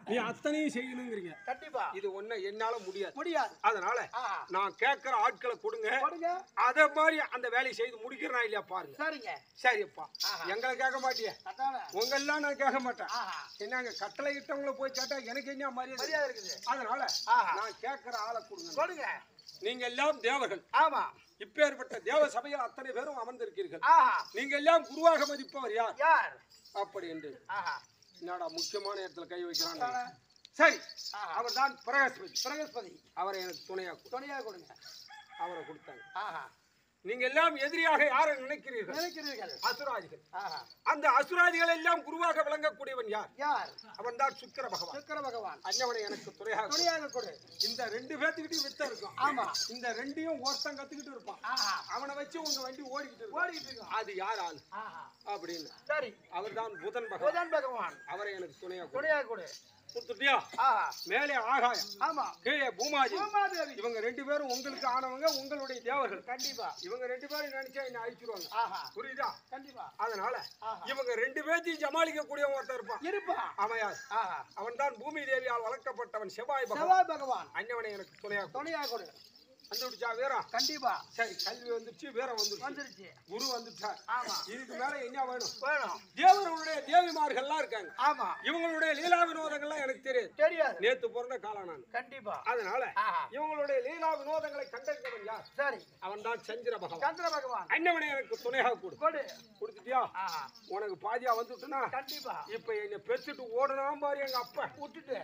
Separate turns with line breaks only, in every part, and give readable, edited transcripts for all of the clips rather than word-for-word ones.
நீ அத்தனையும் செய்யணுங்கிறீங்க.
கண்டிப்பா
இது ஒண்ணு என்னால முடியாது.
முடியாது.
அதனால நான் கேட்கிற ஆட்களை கொடுங்க. அத மாதிரி அந்த வேலையை செய்து முடிக்கிறனா இல்லையா பாருங்க.
சரிங்க.
சரிப்பா. எங்களை கேட்க மாட்டியே. உங்களெல்லாம் நான் கேட்க மாட்டேன். என்னங்க கட்டளை இட்டவங்கள போய் கேட்டா எனக்கு என்ன மரியாதை இருக்குது. அதனால நான் கேட்கிற ஆளை கொடுங்க. நீங்க எல்லாம் தேவர்கள்.
ஆமா.
இப்பேற்பட்ட தேவ சபையில் அத்தனை பேரும் அமர்ந்திருக்கிறீர்கள். நீங்க எல்லாம் குருவாக மதிப்பவர் யார்? அப்படி என்று என்னடா முக்கியமான இடத்துல கை வைக்கிறாங்க. சரி, அவர் தான் பிரகஸ்பதி. அவரை எனக்கு துணையா கொடுங்க. அவரை கொடுத்தாங்க. நீங்க எல்லாம் எதிரியாக யாரை நினைக்கிறீர்கள்? அசுராதிகள். அந்த அசுராதிகள் எல்லாம் குருவாக விளங்கக்கூடியவன் யார்? அவன் தான் சுக்கிர பகவான். அண்ணவனை எனக்கு துணையாக கொடு. இந்த 2 பேத்துக்கிட்டையும் வித்த இருக்கும். ஆமா. இந்த 2யும் ஒருத்தன் கத்துக்கிட்டு இருப்பான். அவனை வச்சு உங்க வண்டி ஓடிக்கிட்டு இருக்கும். அது யார் ஆளு அப்படின்னு. சரி, அவர் தான் புதன் பகவான். அவரை எனக்கு துணையாக கொடு. கொடுத்துட்டியா? மேலே ஆகாயம், ஆமா, கீழே பூமாதேவி. இவங்க 2 பேரும் உங்களுக்கு ஆனவங்க, உங்களுடைய தேவர்கள். கண்டிப்பா இவங்க 2 பேரும் நினைச்சா என்ன அழிச்சிருவாங்க. புரியுதா? கண்டிப்பா. அதனால இவங்க 2 பேரையும் சமாளிக்க கூடிய ஒருத்தர் இருப்பான். அமையார். அவன் தான் பூமி தேவியால் வளர்க்கப்பட்டவன் செவ்வாய் பகவான். அண்ணவனை எனக்கு துணையாக கொடு. வந்துடுச்சா வீரம்? கண்டிப்பா. சரி, கல்வி வந்துருச்சு, வீரம் வந்துருச்சு, குரு வந்துட்டார். ஆமா. இதுக்கு மேல என்ன வேணும்? தேவர்களுடைய தேவிமார்கள்லாம் இருக்காங்க. ஆமா. இவங்களுடைய லீலா வினோதங்கள்லாம் எனக்கு தெரியாது. நேத்து பிறந்த காலம் நான். கண்டிப்பா. அதனால இவங்களுடைய லீலா வினோதங்களை கண்டறிந்தவன் யார்? சரி, அவன் தான் சந்திர பகவான். அண்ணவனை எனக்கு துணையாக கொடு. கொடுத்துட்டியா? உனக்கு பாதியா வந்துட்டுனா கண்டிப்பா இப்ப என்ன பெத்துட்டு ஓடணும் பாரு எங்க அப்பா விட்டுட்டு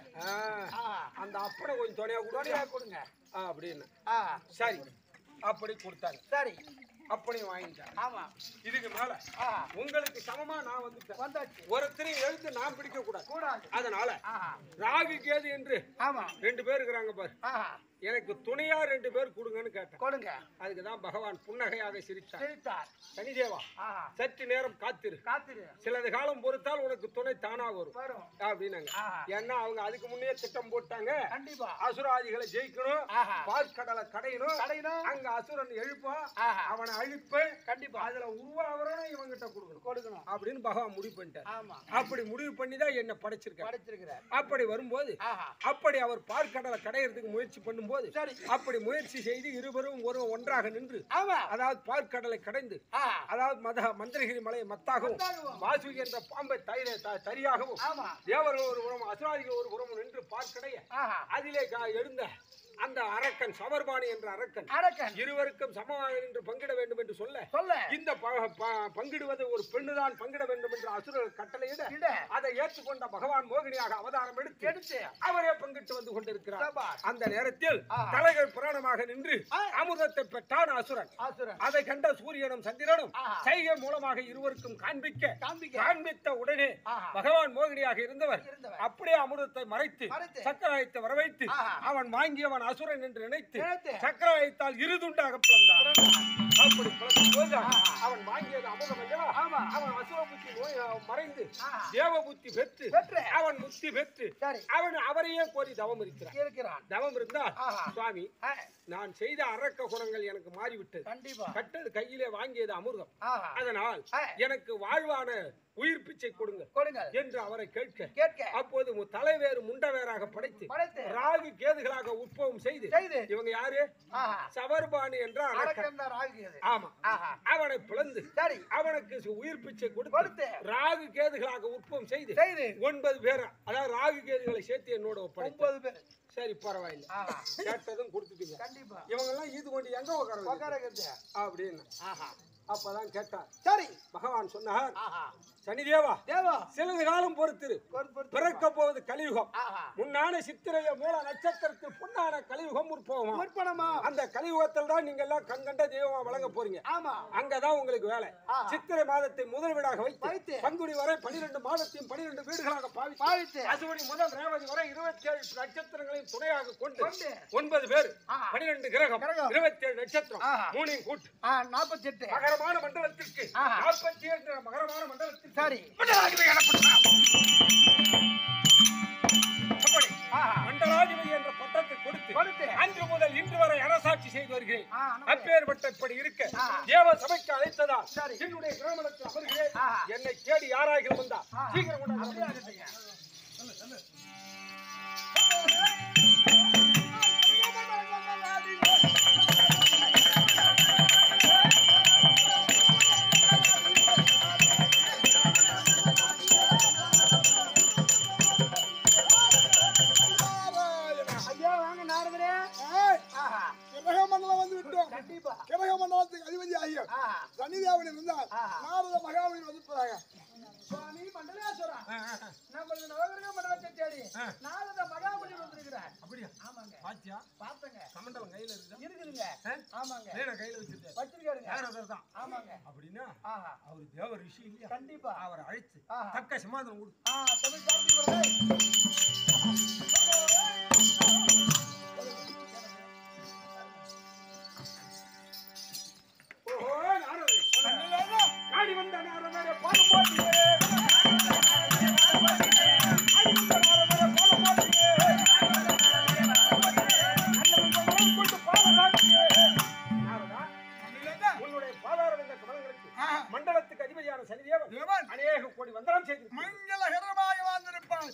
அந்த அப்பனை கொஞ்சம் துணையாக கொடுங்க அப்படின்னு. சரி, அப்படி கொடுத்தாங்க. சரி, அப்படியும் வாங்கிட்டாங்க. ஆமா. இதுக்கு மேல உங்களுக்கு சமமா நான் வந்துட்டேன். ஒருத்தரையும் எழுத்து நான் பிடிக்க கூடாது. அதனால ராகு கேது என்று 2 பேர் இருக்கிறாங்க பாரு. எனக்கு துணையா 2 பேர் கொடுங்கன்னு கேட்டேன். அதுக்குதான் பகவான் புன்னகையாக சிரித்தார். சனிதேவா, சற்று நேரம் காத்திரு. சிலது காலம் பொறுத்தால் உனக்கு துணை தானா வரும் அப்படின்னாங்க. ஏன்னா அவங்க அதுக்கு முன்னே திட்டம் போட்டாங்க. அசுராதிகளை ஜெயிக்கணும், பால்கடலை கடையணும், அங்க அசுரன் எழுப்பான், அவனை அழிப்பேன். கண்டிப்பா அதுல உருவாகிறோம் இவங்கிட்ட கொடுக்கணும் அப்படின்னு பகவான் முடிவு பண்ணிட்டார். அப்படி முடிவு பண்ணிதான் என்ன படைச்சிருக்கார். அப்படி வரும்போது அப்படி அவர் பால்கடலை கடையிறதுக்கு முயற்சி பண்ணும்போது அப்படி முயற்சி செய்து இருவரும் ஒன்றாக நின்று, அதாவது பாற்கடலை கடைந்து, அதாவது மந்திரகிரி மலையை மத்தாகவும் வாசுகி என்ற பாம்பை தரியாகவும் தேவர்கள் ஒரு புறம் அசுராதிகள் ஒரு புறம் நின்று பார்க்கடைய அதிலே எழுந்த அந்த அரக்கன் சமர்பாணி என்ற அரக்கன் இருவருக்கும் சமமாக நின்று பங்கிட வேண்டும் என்று சொல்ல இந்த பங்கிடுவது ஒரு பெண்ணுதான் பங்கிட வேண்டும் என்று அசுரர்கள் கட்டளையிட அதை ஏற்றுக்கொண்ட பகவான் மோகினியாக அவதாரம் எடுத்து அவரே பங்கிட்டு வந்து கொண்டிருக்கிறார். அந்த நேரத்தில் தலைகள் புராணமாக நின்று அமுதத்தை பெற்றான் அசுரன். அதை கண்ட சூரியனும் சந்திரனும் சைகை மூலமாக இருவருக்கும் காண்பித்த உடனே பகவான் மோகினியாக இருந்தவர் அப்படியே அமுதத்தை மறைத்து சக்கராயத்தை வரவைத்து அவன் வாங்கியவன் அசுரன் என்று நினைத்து சக்கராயத்தால் இருதுண்டாக பிளந்தார். அப்படி பிளக்கும் போது அவன் வாங்கியது அமுதம் அல்லவா? அவன் அசுர புத்தி மறைந்து தேவ புத்தி பெற்று அவன் முக்தி பெற்று அவன் அவரையே கோரி தவம் இருக்கிறான். தவம் இருந்தால் சுவாமி, நான் செய்த அரக்க குணங்கள் எனக்கு மாறிவிட்டது. கட்டது கையிலே வாங்கியது அமிர்தம். அதனால் எனக்கு வாழ்வான உயிர் பிச்சை கொடுங்க என்று அவரை கேட்க அப்போது தலைவேறு முண்டவேராக படைத்து ராகு கேதுகளாக உற்பவம் செய்து இவங்க யாரு? சவர்பாணி என்ற ஆமா, அவனை பிளந்து அவனுக்கு உயிர் பிச்சை கொடுத்து ராகு கேதுகளாக உற்பவம் செய்து 9 பேர், அதாவது ராகு கேதுகளை சேர்த்து என்னோட 9 பேர். சரி, பரவாயில்லை, கேட்டதும் கொடுத்துட்டீங்க. இவங்க எல்லாம் இது கொண்டு எங்க உட்கார அப்படின்னு அப்பதான் கேட்டார். சரி, பகவான் சொன்னார், சனிதேவா, சிறிது காலம் பொறுத்திரு, பிறக்க போவது கலியுகம். முன்னான சித்திரைய மூல நட்சத்திரத்தில் பொன்னான கலியுகம் உற்பவமா. அந்த கலியுகத்தில் தான் நீங்க எல்லாம் கண்கண்ட தெய்வமா வழங்க போறீங்க. அங்கதான் உங்களுக்கு வேலை. சித்திரை மாதத்தை முதல் வீடாக வைத்து பங்குனி வரை 12 மாதத்தையும் 12 வீடுகளாக பாவித்து அசுவனி முதல் ரேவதி வரை 27 நட்சத்திரங்களையும் துணையாக கொண்டு 9 பேர் 12 கிரகம் 27 நட்சத்திரம் 3 கூட்டு 48 மகரமான மண்டலத்திற்கு 48 மகரமான மண்டலத்திற்கு சரி மண்டலாதிபதி என்ற பட்டத்தை கொடுத்து அன்று முதல் இன்று வரை அரசாட்சி செய்து வருகிறேன். அப்பேற்பட்ட இப்படி இருக்க தேவ சபைக்கு அழைத்ததால் என்னுடைய கிராமத்தில் அமர்கிறேன். என்னை தேடி யாராக வந்தா சீக்கிரம்
அதிபதியாகிய சனிதேவன் இருந்தால் நாரத மகாமுனி வந்திருப்பதாக
சுவாமி மண்டலேஸ்வரா நமது நவகிரக மண்டலத்தை தேடி நாரத மகாமுனி வந்திருக்கிறார்.
அப்படியா?
ஆமாங்க.
பாத்தியா?
பார்த்தங்க.
கமண்டலம் கையில இருக்குதா?
இருக்குதுங்க. ஆமாங்க.
வேற கையில வச்சிருக்காரு.
வச்சிருக்காருங்க.
யாரதர் தான்.
ஆமாங்க.
அப்படினா அவர் தேவ ரிஷி இல்லையா?
கண்டிப்பா.
அவரை அழைச்சு தக்க சமாதானம் கொடு.
தமிழ் சார்பி வரலை.
ஓ நாரதரே. காடி வந்த நாரதரே பாடு போட்டியே. மண்டலத்துக்கு அதிபதியான சனிதேவன் அநேக கோடி வந்தனம் செய்து
மங்களகரமாக வாழ்ந்திருப்பான்.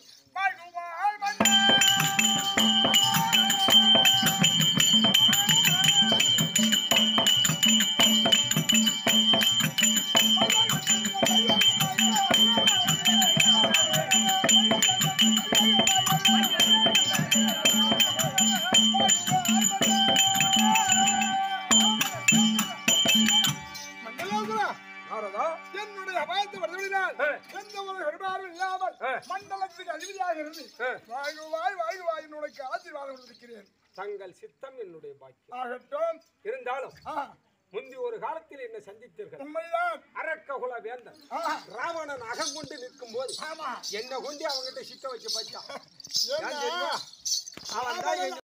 என்னுடைய அபாயத்தை வருவதால் எந்த ஒரு பெருமாறும் இல்லாமல் மண்டலத்துக்கு அதிபதியாக இருந்து வாழ்வாய் என்னுடைய ஆசீர்வாதம் இருக்கிறேன்.
தங்கள் சித்தம் என்னுடைய பாக்கியம்
ஆகட்டும்.
இருந்தாலும் முந்தி ஒரு காலத்தில் என்ன சந்தித்தீர்கள்.
உண்மைதான்.
அரக்ககுல வேந்தன் ராவணன் அகங்கொண்டு நிற்கும் போது என்ன கொண்டு அவங்கிட்ட சிக்க வச்சு பார்த்தா